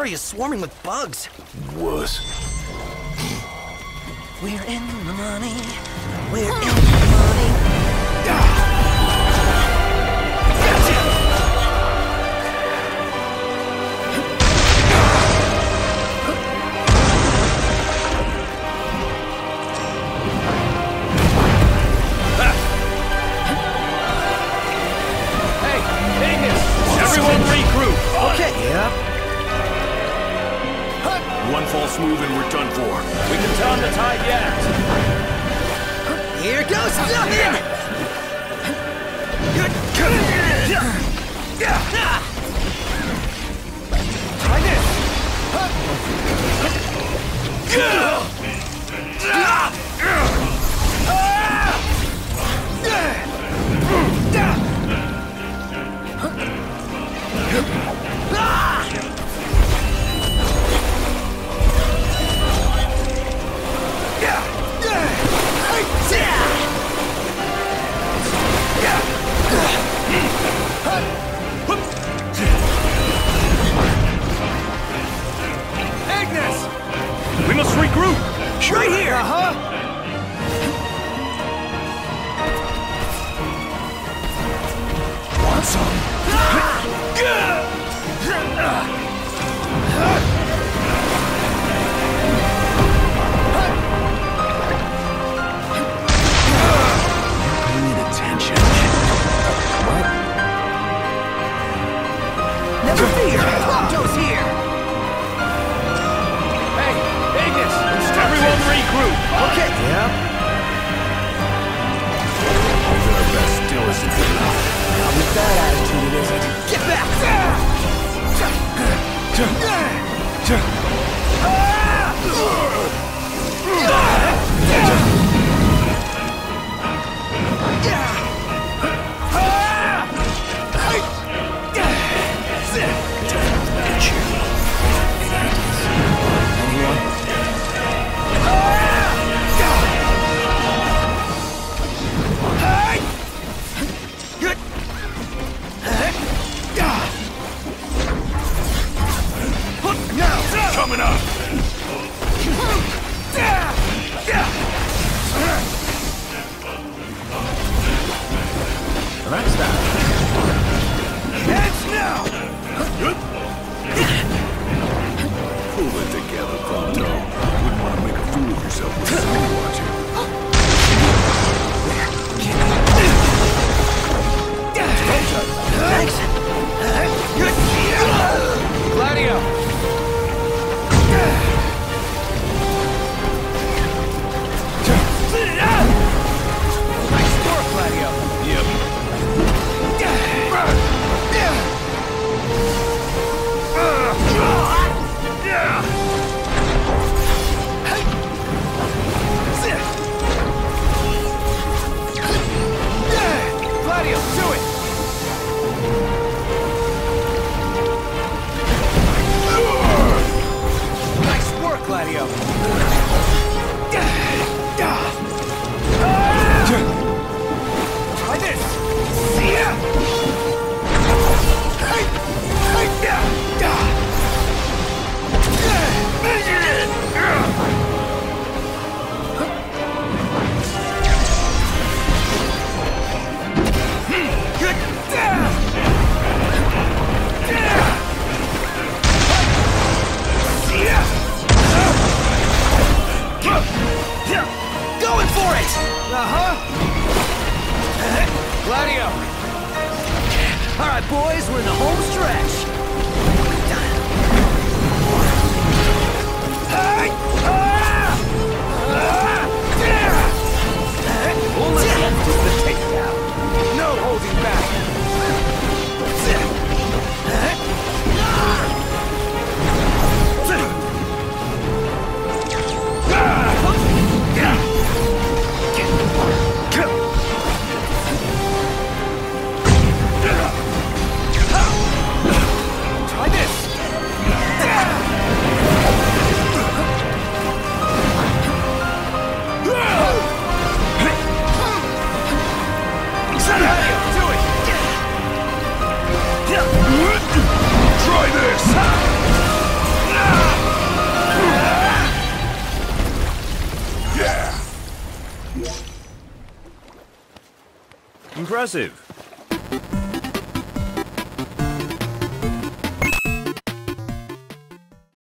area is swarming with bugs. Was. We're in the money. We're in the money. Hey, Ignis! Everyone regroup! Okay. Yep. One false move and we're done for. We can turn the tide yet! Here goes nothing! Try this! Ignis! We must regroup! Right here! Want some? Paying attention. What? Never fear! Ponto's here! Hey, Ignis! Everyone regroup! Okay. Yep. Their best still isn't enough. Not with that attitude, it isn't. Get back! Coming up! That's that. Heads now! Pull it together, Ponto. Wouldn't want to make a fool of yourself with someone watching. Thanks. Gladio! Nice work, Gladio! Yep. Gladio, do it! Nice work, Gladio! Try this! Going for it! Gladio! All right, boys, we're in the home stretch. All that's left is the takedown. No holding back. Try this! Try this! Impressive.